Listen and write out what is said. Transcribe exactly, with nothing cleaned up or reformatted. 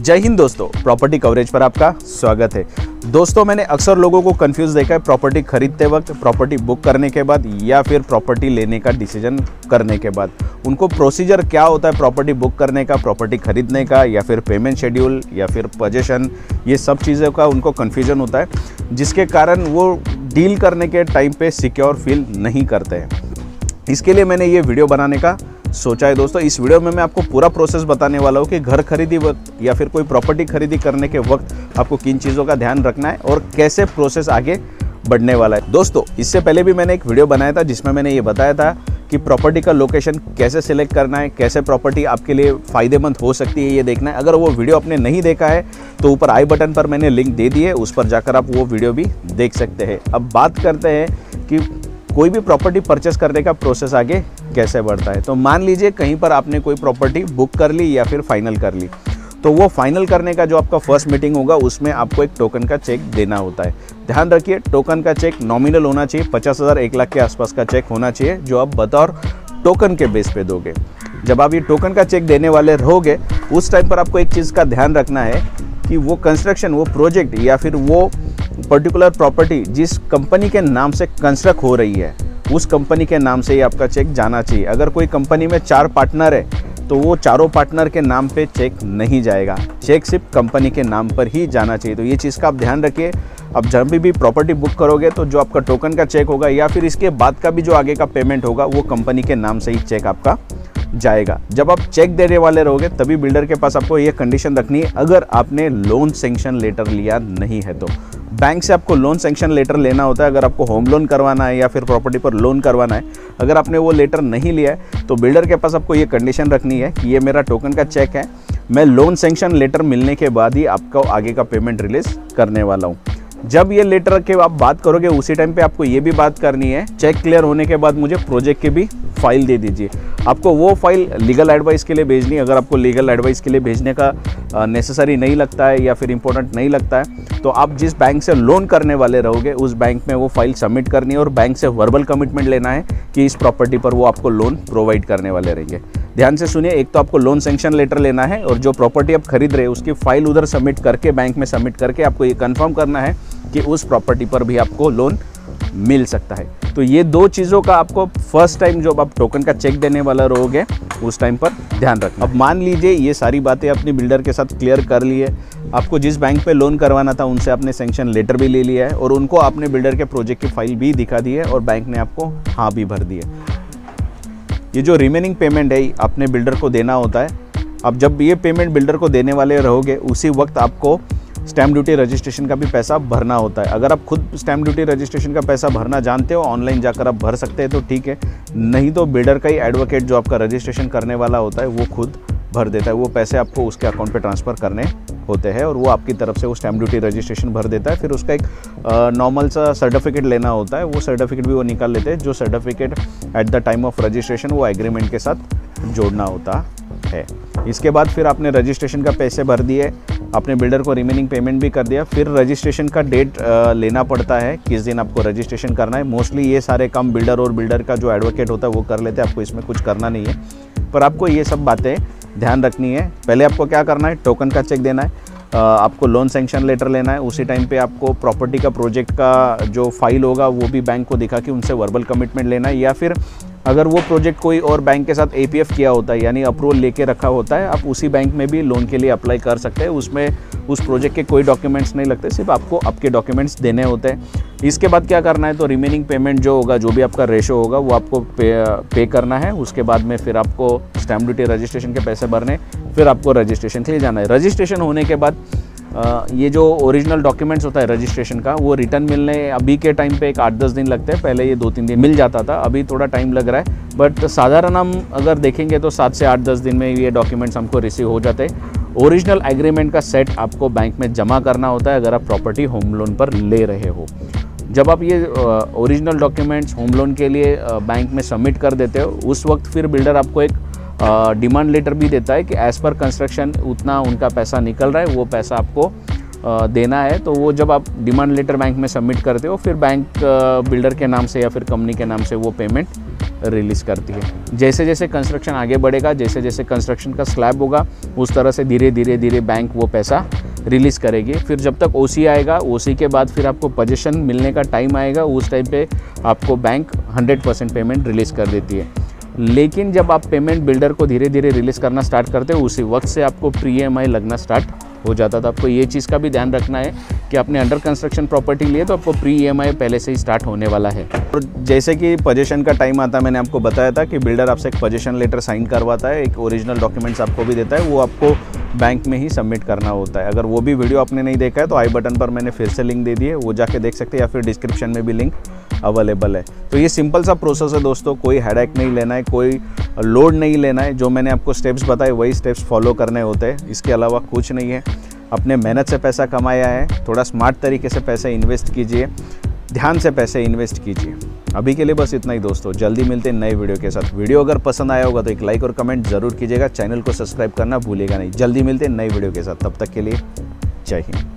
जय हिंद दोस्तों, property coverage पर आपका स्वागत है। दोस्तों, मैंने अक्सर लोगों को कंफ्यूज देखा है प्रॉपर्टी खरीदते वक्त, प्रॉपर्टी बुक करने के बाद या फिर प्रॉपर्टी लेने का डिसीजन करने के बाद। उनको प्रोसीजर क्या होता है प्रॉपर्टी बुक करने का, प्रॉपर्टी खरीदने का, या फिर पेमेंट शेड्यूल या फिर पोजीशन, ये सब चीज़ों का उनको कन्फ्यूजन होता है, जिसके कारण वो डील करने के टाइम पे सिक्योर फील नहीं करते हैं। इसके लिए मैंने ये वीडियो बनाने का सोचा है। दोस्तों, इस वीडियो में मैं आपको पूरा प्रोसेस बताने वाला हूँ कि घर खरीदी वक्त या फिर कोई प्रॉपर्टी खरीदी करने के वक्त आपको किन चीज़ों का ध्यान रखना है और कैसे प्रोसेस आगे बढ़ने वाला है। दोस्तों, इससे पहले भी मैंने एक वीडियो बनाया था जिसमें मैंने ये बताया था कि प्रॉपर्टी का लोकेशन कैसे सिलेक्ट करना है, कैसे प्रॉपर्टी आपके लिए फ़ायदेमंद हो सकती है, ये देखना है। अगर वो वीडियो आपने नहीं देखा है तो ऊपर आई बटन पर मैंने लिंक दे दी है, उस पर जाकर आप वो वीडियो भी देख सकते हैं। अब बात करते हैं कि कोई भी प्रॉपर्टी परचेस करने का प्रोसेस आगे कैसे बढ़ता है। तो मान लीजिए कहीं पर आपने कोई प्रॉपर्टी बुक कर ली या फिर फाइनल कर ली, तो वो फाइनल करने का जो आपका फर्स्ट मीटिंग होगा उसमें आपको एक टोकन का चेक देना होता है। ध्यान रखिए, टोकन का चेक नॉमिनल होना चाहिए, पचास हज़ार एक लाख के आसपास का चेक होना चाहिए जो आप बतौर टोकन के बेस पे दोगे। जब आप ये टोकन का चेक देने वाले रहोगे, उस टाइम पर आपको एक चीज़ का ध्यान रखना है कि वो कंस्ट्रक्शन, वो प्रोजेक्ट या फिर वो पर्टिकुलर प्रॉपर्टी जिस कंपनी के नाम से कंस्ट्रक्ट हो रही है, उस कंपनी के नाम से ही आपका चेक जाना चाहिए। अगर कोई कंपनी में चार पार्टनर है तो वो चारों पार्टनर के नाम पे चेक नहीं जाएगा, चेक सिर्फ कंपनी के नाम पर ही जाना चाहिए। तो ये चीज़ का आप ध्यान रखिए। अब जब भी भी प्रॉपर्टी बुक करोगे तो जो आपका टोकन का चेक होगा या फिर इसके बाद का भी जो आगे का पेमेंट होगा वो कंपनी के नाम से ही चेक आपका जाएगा। जब आप चेक देने वाले रहोगे तभी बिल्डर के पास आपको ये कंडीशन रखनी है, अगर आपने लोन सैंक्शन लेटर लिया नहीं है तो। बैंक से आपको लोन सैंक्शन लेटर लेना होता है अगर आपको होम लोन करवाना है या फिर प्रॉपर्टी पर लोन करवाना है। अगर आपने वो लेटर नहीं लिया है तो बिल्डर के पास आपको ये कंडीशन रखनी है कि ये मेरा टोकन का चेक है, मैं लोन सैंक्शन लेटर मिलने के बाद ही आपको आगे का पेमेंट रिलीज करने वाला हूँ। जब ये लेटर के आप बात करोगे उसी टाइम पे आपको ये भी बात करनी है, चेक क्लियर होने के बाद मुझे प्रोजेक्ट की भी फाइल दे दीजिए। आपको वो फाइल लीगल एडवाइस के लिए भेजनी है। अगर आपको लीगल एडवाइस के लिए भेजने का नेसेसरी नहीं लगता है या फिर इंपॉर्टेंट नहीं लगता है तो आप जिस बैंक से लोन करने वाले रहोगे उस बैंक में वो फाइल सबमिट करनी है और बैंक से वर्बल कमिटमेंट लेना है कि इस प्रॉपर्टी पर वो आपको लोन प्रोवाइड करने वाले रहेंगे। ध्यान से सुनिए, एक तो आपको लोन सैंक्शन लेटर लेना है और जो प्रॉपर्टी आप खरीद रहे हैं उसकी फाइल उधर सबमिट करके, बैंक में सबमिट करके आपको ये कंफर्म करना है कि उस प्रॉपर्टी पर भी आपको लोन मिल सकता है। तो ये दो चीज़ों का आपको फर्स्ट टाइम जब आप टोकन का चेक देने वाला रहोगे उस टाइम पर ध्यान रखना। अब मान लीजिए ये सारी बातें अपने बिल्डर के साथ क्लियर कर ली है, आपको जिस बैंक पे लोन करवाना था उनसे आपने सैंक्शन लेटर भी ले लिया है और उनको आपने बिल्डर के प्रोजेक्ट की फाइल भी दिखा दी है और बैंक ने आपको हाँ भी भर दी है। ये जो रिमेनिंग पेमेंट है आपने बिल्डर को देना होता है। अब जब ये पेमेंट बिल्डर को देने वाले रहोगे उसी वक्त आपको स्टैम्प ड्यूटी रजिस्ट्रेशन का भी पैसा भरना होता है। अगर आप खुद स्टैम्प ड्यूटी रजिस्ट्रेशन का पैसा भरना जानते हो, ऑनलाइन जाकर आप भर सकते हैं तो ठीक है, नहीं तो बिल्डर का ही एडवोकेट जो आपका रजिस्ट्रेशन करने वाला होता है वो खुद भर देता है। वो पैसे आपको उसके अकाउंट पे ट्रांसफ़र करने होते हैं और वो आपकी तरफ से वो स्टैम्प ड्यूटी रजिस्ट्रेशन भर देता है। फिर उसका एक नॉर्मल सा सर्टिफिकेट लेना होता है, वो सर्टिफिकेट भी वो निकाल लेते हैं। जो certificate at the time of registration वो एग्रीमेंट के साथ जोड़ना होता है। इसके बाद फिर आपने रजिस्ट्रेशन का पैसे भर दिए, आपने बिल्डर को रिमेनिंग पेमेंट भी कर दिया। फिर रजिस्ट्रेशन का डेट लेना पड़ता है, किस दिन आपको रजिस्ट्रेशन करना है। मोस्टली ये सारे काम बिल्डर और बिल्डर का जो एडवोकेट होता है वो कर लेते हैं, आपको इसमें कुछ करना नहीं है। पर आपको ये सब बातें ध्यान रखनी है। पहले आपको क्या करना है, टोकन का चेक देना है, आपको लोन सैंक्शन लेटर लेना है। उसी टाइम पे आपको प्रॉपर्टी का प्रोजेक्ट का जो फाइल होगा वो भी बैंक को दिखा के उनसे वर्बल कमिटमेंट लेना है। या फिर अगर वो प्रोजेक्ट कोई और बैंक के साथ एपीएफ किया होता है यानी अप्रूवल लेके रखा होता है, आप उसी बैंक में भी लोन के लिए अप्लाई कर सकते हैं। उसमें उस प्रोजेक्ट के कोई डॉक्यूमेंट्स नहीं लगते, सिर्फ आपको आपके डॉक्यूमेंट्स देने होते हैं। इसके बाद क्या करना है, तो रिमेनिंग पेमेंट जो होगा, जो भी आपका रेशो होगा वो आपको पे पे करना है। उसके बाद में फिर आपको स्टैम्प ड्यूटी रजिस्ट्रेशन के पैसे भरने, फिर आपको रजिस्ट्रेशन के लिए जाना है। रजिस्ट्रेशन होने के बाद आ, ये जो ओरिजिनल डॉक्यूमेंट्स होता है रजिस्ट्रेशन का वो रिटर्न मिलने अभी के टाइम पे एक आठ दस दिन लगते हैं। पहले ये दो तीन दिन मिल जाता था, अभी थोड़ा टाइम लग रहा है। बट साधारण हम अगर देखेंगे तो सात से आठ दस दिन में ये डॉक्यूमेंट्स हमको रिसीव हो जाते हैं। ओरिजिनल एग्रीमेंट का सेट आपको बैंक में जमा करना होता है अगर आप प्रॉपर्टी होम लोन पर ले रहे हो। जब आप ये ओरिजिनल डॉक्यूमेंट्स होम लोन के लिए बैंक में सबमिट कर देते हो उस वक्त फिर बिल्डर आपको एक डिमांड लेटर भी देता है कि एज़ पर कंस्ट्रक्शन उतना उनका पैसा निकल रहा है, वो पैसा आपको आ, देना है। तो वो जब आप डिमांड लेटर बैंक में सबमिट करते हो फिर बैंक बिल्डर के नाम से या फिर कंपनी के नाम से वो पेमेंट रिलीज़ करती है। जैसे जैसे कंस्ट्रक्शन आगे बढ़ेगा, जैसे जैसे कंस्ट्रक्शन का स्लैब होगा, उस तरह से धीरे धीरे धीरे बैंक वो पैसा रिलीज़ करेगी। फिर जब तक ओसी आएगा, ओसी के बाद फिर आपको पोजीशन मिलने का टाइम आएगा, उस टाइम पे आपको bank hundred percent payment release कर देती है। लेकिन जब आप पेमेंट बिल्डर को धीरे धीरे रिलीज़ करना स्टार्ट करते हो, उसी वक्त से आपको प्री ई एम आई लगना स्टार्ट हो जाता था। आपको ये चीज़ का भी ध्यान रखना है कि आपने अंडर कंस्ट्रक्शन प्रॉपर्टी लिए तो आपको प्री ई एम आई पहले से ही स्टार्ट होने वाला है। और जैसे कि पोजीशन का टाइम आता है, मैंने आपको बताया था कि बिल्डर आपसे एक पोजीशन लेटर साइन करवाता है, एक ओरिजिनल डॉक्यूमेंट्स आपको भी देता है, वो आपको बैंक में ही सबमिट करना होता है। अगर वो भी वीडियो आपने नहीं देखा है तो आई बटन पर मैंने फिर से लिंक दे दी है, वो जाके देख सकते हैं, या फिर डिस्क्रिप्शन में भी लिंक अवेलेबल है। तो ये सिंपल सा प्रोसेस है दोस्तों, कोई हेडेक नहीं लेना है, कोई लोड नहीं लेना है। जो मैंने आपको स्टेप्स बताए वही स्टेप्स फॉलो करने होते हैं, इसके अलावा कुछ नहीं है। अपने मेहनत से पैसा कमाया है, थोड़ा स्मार्ट तरीके से पैसे इन्वेस्ट कीजिए, ध्यान से पैसे इन्वेस्ट कीजिए। अभी के लिए बस इतना ही दोस्तों, जल्दी मिलते हैं नए वीडियो के साथ। वीडियो अगर पसंद आया होगा तो एक लाइक और कमेंट जरूर कीजिएगा, चैनल को सब्सक्राइब करना भूलिएगा नहीं। जल्दी मिलते हैं नए वीडियो के साथ, तब तक के लिए जय हिंद।